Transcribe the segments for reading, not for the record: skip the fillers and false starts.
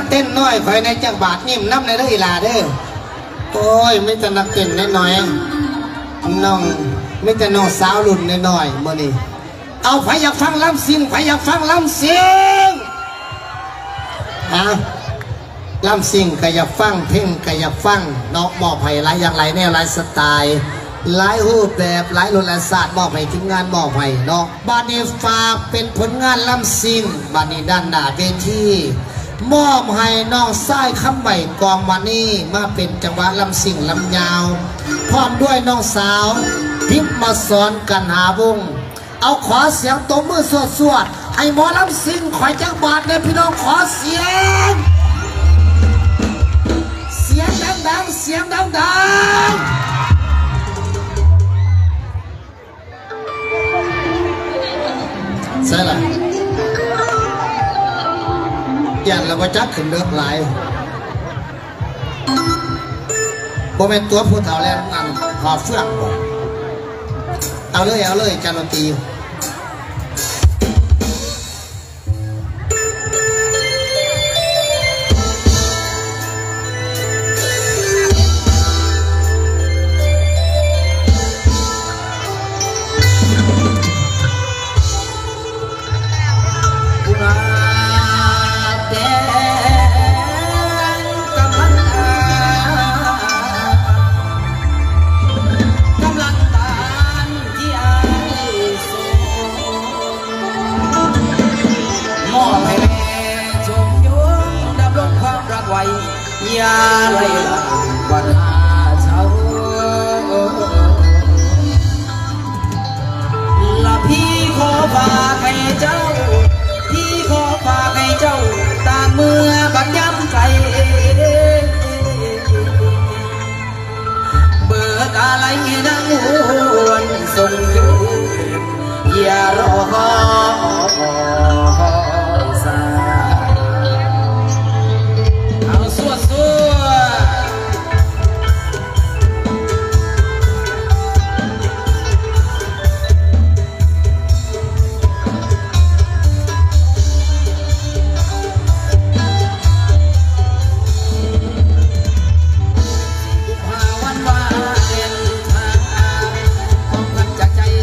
เต้นน้อยคอยในจังบาทนิ่มน้ำในเรื่องอีลาเด้อโอ้ยไม่จะนักเต้นน้อยน้องไม่จะน้องสาวรุ่นน้อยมื่อนี้เอาไผอยากฟังลำซิงไผอยากฟังลำซิงลำซิงก็อยากฟังเพลงก็อยากฟังนอกมอบให้หลายอย่างหลายแนวหลายสไตล์หลายรูปแบบหลายรสหลายศาสตร์มอบให้ทีมงานมอบให้เนาะบานีฝากเป็นผลงานลำซิงบานีด้านหน้าเวทีมอบให้น้องสายคำใบกองมานี่มาเป็นจังหวะลำซิงลำยาวพร้อมด้วยน้องสาวพิมมาสอนกันหาวงเอาขอเสียงตบมือสวดให้หมอลำซิงขอยจังบาทเลยพี่น้องขอเสียงดังเสียงดังใช่ละอย่างเราประจักษ์ขึ้นเลือกหลายโมเมนตัวผู้เฒ่าแล้วนั่นหอบเฟื่องเอาเลยจานตียาไหลหลังวันเช้าละพี่ขอฝากให้เจ้าพี่ขอฝากให้เจ้าตามเมื่อบัดย้ำใจเบิดอะไรดังหวนส่งคืนอย่ารอสายใจ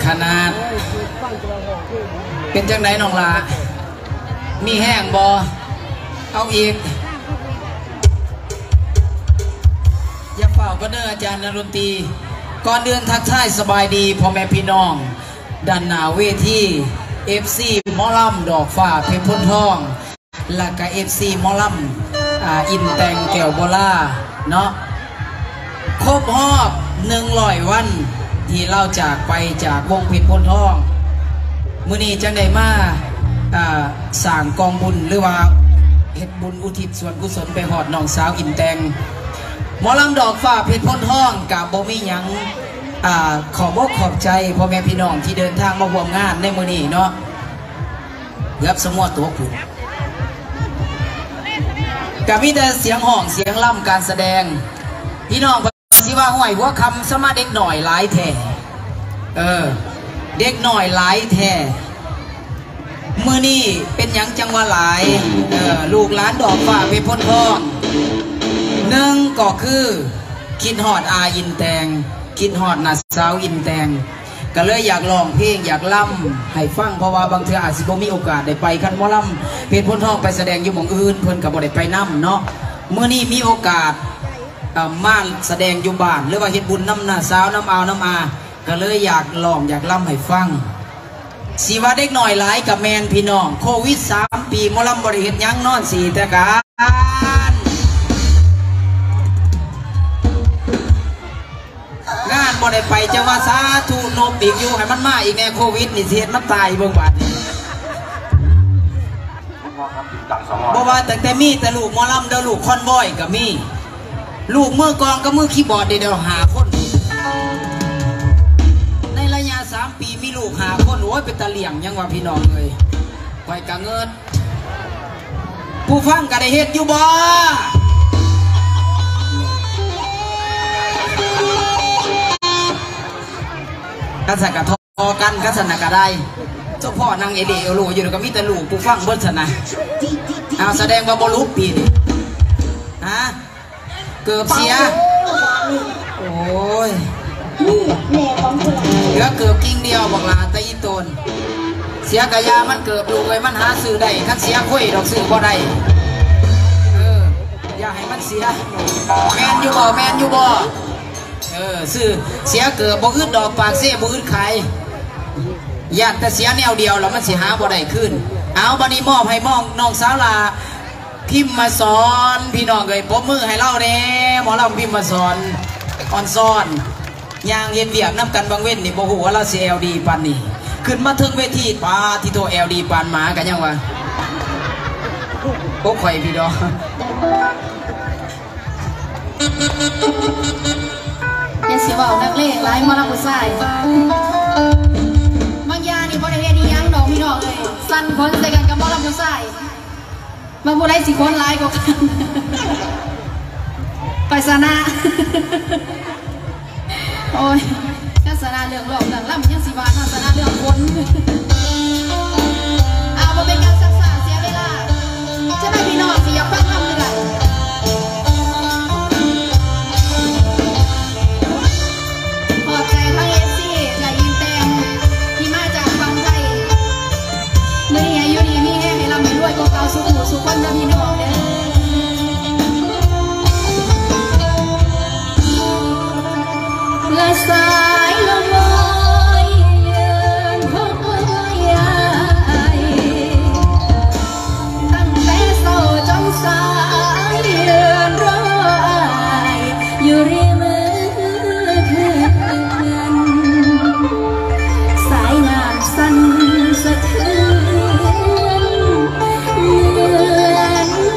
ขนาดเป็นจังไหนน้องลามีแห้งบอเอาอีกอย่าเฝ้าก็เด้ออาจารย์นรุนตรีก่อนเดือนทักทายสบายดีพ่อแม่พี่น้องด้านหน้าเวทีFC หมอลำดอกฟ้าเพชรพ้นทองและก็ FC หมอลำอินแตงแก้วโบล่าเนาะครบรอบ100 วันที่เล่าจากไปจากวงเพชรพ้นทองมื้อนี้จังได้มาสร้างกองบุญหรือว่าเฮ็ดบุญอุทิศส่วนกุศลไปหอดน้องสาวอินแตงหมอลำดอกฟ้าเพชรพ้นทองกับบ่มีหยังขอบอกขอบใจพ่อแม่พี่น้องที่เดินทางมาร่วมงานในมื้อนี้เนาะเกือบสมอตัวผู้กับมีแต่เสียงห้องเสียงล่ำการแสดงพี่น้องสิว่าห้วยหัวคำสมาเด็กหน่อยหลายแท้เด็กหน่อยหลายแท้มื้อนี้เป็นหยังจังว่าหลายลูกหลานดอกฟ้าเพชรพ้นทองหนึ่งก็คือคิดฮอดอาอินแตงคิดฮอดนาสาวอินแตงก็เลยอยากร้องเพลงอยากล่ำให้ฟังเพราะว่าบางเทื่ออาจสิบ่มีโอกาสได้ไปคันหมอลำเพชรพ้นทองไปแสดงอยู่หม่องอื่นเพิ่นก็บ่ได้ไปนำเนาะมื้อนี้มีโอกาสมาแสดงอยู่บ้านหรือว่าเฮ็ดบุญน้ำนาสาวน้ำอาวน้ำอาก็เลยอยากร้องอยากล่ำให้ฟังสิว่าเด็กหน่อยหลายกับแมนพี่น้องโควิด3 ปีหมอลำบ่ได้เฮ็ดหยังนอนสีแต่การงานบ่ได้ไปจะว่าสาธุโนมอีกอยู่ให้มันมาอีกแน่โควิดนี่เสียมันตายเบิ่งบาดนี่บ่ว่าแต่มีแต่ลูกหมอลำเด้อลูกคอนวอยก็มีลูกมือกองก็มือคีย์บอร์ดเดี๋ยวหาคนในระยะ3 ปีมีลูกหาคนโอ้ยเป็นตะเลี่ยงยังว่าพี่น้องเลยไว้กะเงินผู้ฟังก็ได้เฮ็ดอยู่บ่กันสักกะทอกันกันสนกะได้เจ้าพ่อนางเอเดเอลูอยู่กับมีแต่ลูกผู้ฟังเบิ้ลสนะเอาแสดงว่าบอลูปีนี่ฮะเกือบเสียโอ้ยเหลือเกือบกิ้งเดียวบอกลาตะอีโตนเสียกะยามันเกือบลูกเลยมันหาซื้อได้ขั้นเสียคุยดอกซื้อบ่ได้อย่าให้มันเสียแมนอยู่บ่แมนอยู่บ่ซื้อเสียเกือบบ่อึดดอกปากเสียบ่อึดขายญาติแต่เสียแนวเดียวแล้วมันสิหาบ่ได้ขึ้นเอาบัดนี้มอบให้น้องสาวลาพิมพ์มาสอนพี่น้องเลยปรบมือให้เราเด้หมอเราพิมพ์มาสอนอ่อนซ้อนยางเย็นเบียกน้ำกันบางเว้นนี่บ่ฮู้ว่าเราสิเอลดีปานนี้ขึ้นมาถึงเวทีปาที่โตเอลดีปานหมากันยังวะโอ้ข่อยพี่ดอกอย่าเสียว่านักเลงไล่มาลังกุศลบางยานี่พอได้เห็นอีหยังดอกพี่น้องเลยสั่นคนใส่กันกับมาลังกุศลบางผู้ใดสิคนไล่ก็กันไปซะนะโอ้ยนักสนาเรื่องหลอกเรื่องล่ำยังสิบานักสนาเรื่องคนเอามาเป็นการศึกษาเสียเวลาจะได้พี่น้องสิอยากฟังล่ำเลยขอบใจทั้งเอฟซีและยินแตงที่มาจากฟังไทยเมื่อนี้อายุดีมีแห้งให้ลำให้รวยก็เก่าสุขหูสุขคนและพี่น้องเด้อและสายลมลอยเยือนพบยายตั้งแต่เศร้าจนสายเยือนรอยอยู่ริมคืนสายน้ำสั่นสะเทือนเหมือน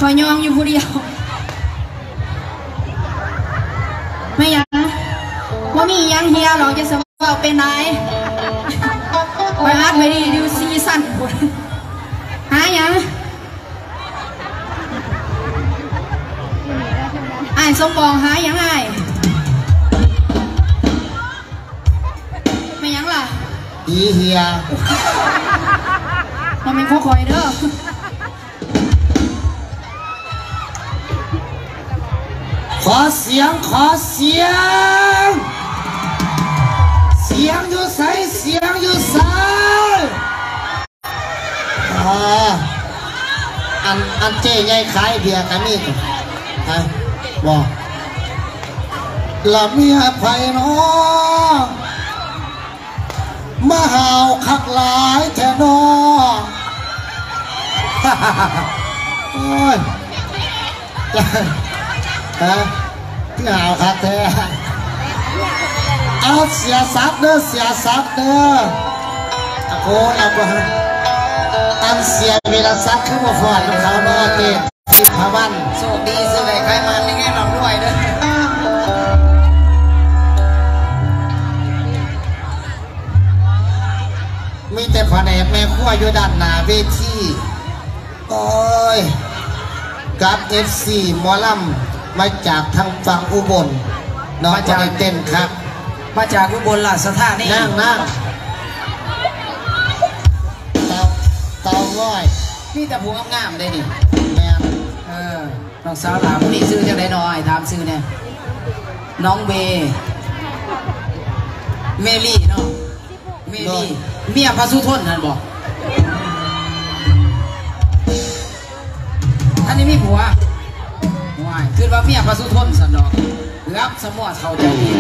คอยยองอยู่ผู้เดียวไม่ยังว่ามียังเฮียหรอกจะสบายเป็นไหนไปอัดไปดิดูซีซั่นหายังไอ้สมบองหายังไงไม่ยังล่ะอีเฮียเราเป็นข้อคอยเด้อขอเสียงเสียงอยู่ใสเสียงอยู่ใสอันเจ๊ใหญ่ขายเบียร์กันนี่ฮะบอกละเมียไผ่น้องมาหาวคักหลายแท่น้องโอ้ยฮะที่หาวคักแท้เอาเสียซับเด้อเสียซับเด้อโอ้ยเอาอันเสียเวลาซักขึ้นมาฟอดของเขาเนาะเจ๊สิบพวันโชคดีสิเลยใครมาในแง่ลำด้วยเด้อมีแต่แผนกแม่ครัวอยู่ด้านหน้าเวทีโอ้ยกับFCหมอลำมาจากทางฝั่งอุบลน้องจะได้เต้นครับมาจากอุบลราชธานีนั่งเตาง่อยนี่แต่ผู้งามๆได้ดิแม่น้องสาวหลานคนนี้ซื้อจากไหนน้อยถามซื้อเนี่ยน้องเมลี่เนาะเมลี่เมียพระสุทนนั่นบอกอันนี้มีผัวว้ายคือว่าเมียพระสุทนสันดอกรับสมอเขาใจดี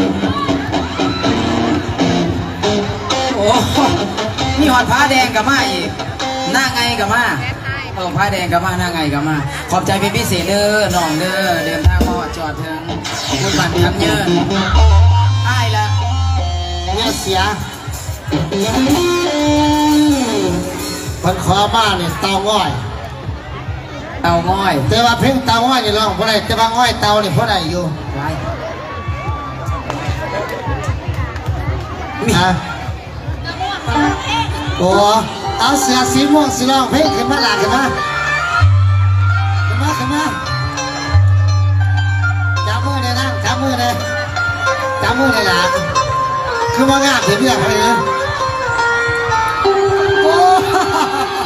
โอ้มีหอดผ้าแดงกับมาอีกหน้าไงกับมาผ้าแดงกับมาหน้าไงกับมาขอบใจเป็นพิเศษเด้อน้องเด้อเดินทางมาจอดถึงคุณบันคำเยอะอ้ายละเนี่ยเสียมันขอมาเนี่ยเตาง่อยแต่ว่าเพลงเตาง่อยนี่ร้องเพราะอะไรแต่ว่าง่อยเตาเนี่ยเพราะอะไรอยู่โอ้เอาเสียสีม่วงสีร้องเพลงขึ้นมาหลากขึ้นมาจับมือเลยนะจับมือเลยหลากคือว่างามเดี๋ยวเรียกไปเลยโอ้